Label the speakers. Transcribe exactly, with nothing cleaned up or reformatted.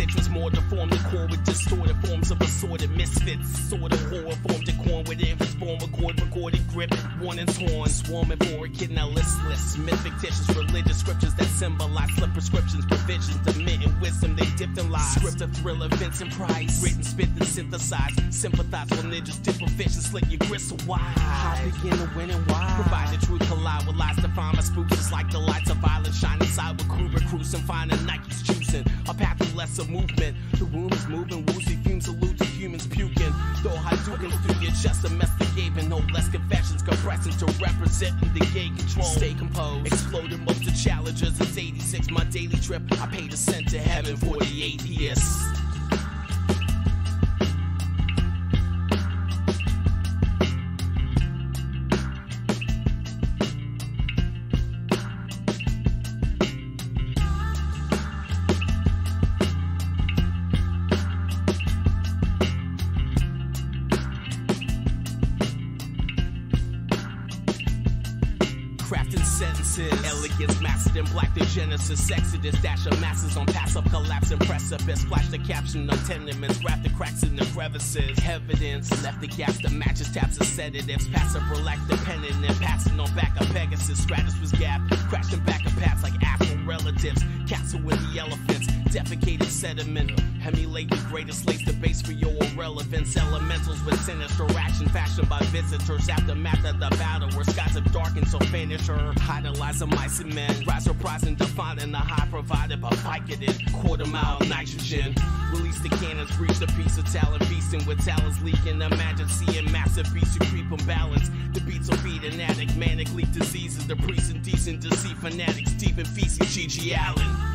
Speaker 1: citrus, more deformed, the core with distorted forms of assorted misfits. Sort of horror formed in corn with infants, form a chord, recorded grip, warnings, horns, swarming for a kid, now listless. Myth, fictitious, religious scriptures that symbolize slip prescriptions, provisions, dementing wisdom, they dipped in lies. Script of thriller, Vincent Price, written, spit, and synthesized. Sympathize with ninjas, dip of fish and slick your gristle wide. How begin to win and why? Provide the truth, collide with lies, define my spooks. It's like the lights of violence shine inside with Kruger cruising, finding Nike's choosing a path with lesser movement. The room is moving, woozy fumes allude to humans puking. Though Hadoukens through your chest, investigating, no less confessions compressing to representing the gay control. Stay composed, exploding most of challenges. It's eighty-six, my daily trip. I paid a cent to heaven for the atheists. Crafting sentences, elegance mastered in black, the genesis, exodus, dash of masses on pass up, collapsing precipice, flash the caption of tenements, wrap the cracks in the crevices, evidence, left the gaps, the matches, taps of sedatives, passive, relax, dependent, and passing on back of Pegasus, Stratus was gap, crashing back of paths like Afro relatives, castle with the elephants, defecated sediment, emulate the greatest lace, the base for your irrelevance, elementals with sinister action, fashioned by visitors, aftermath of the battle, where skies are darkened, so finish her, idolize a mice and men, rise surprising, defining the high provided by Vicodin, quarter mile nitrogen, release the cannons, breach the piece of talent, feasting with talents leaking, imagine seeing massive beats who creep unbalanced, the beats will beat an addict, manic leak diseases, the priests and decent deceit fanatics, deep in feces, G G Allen.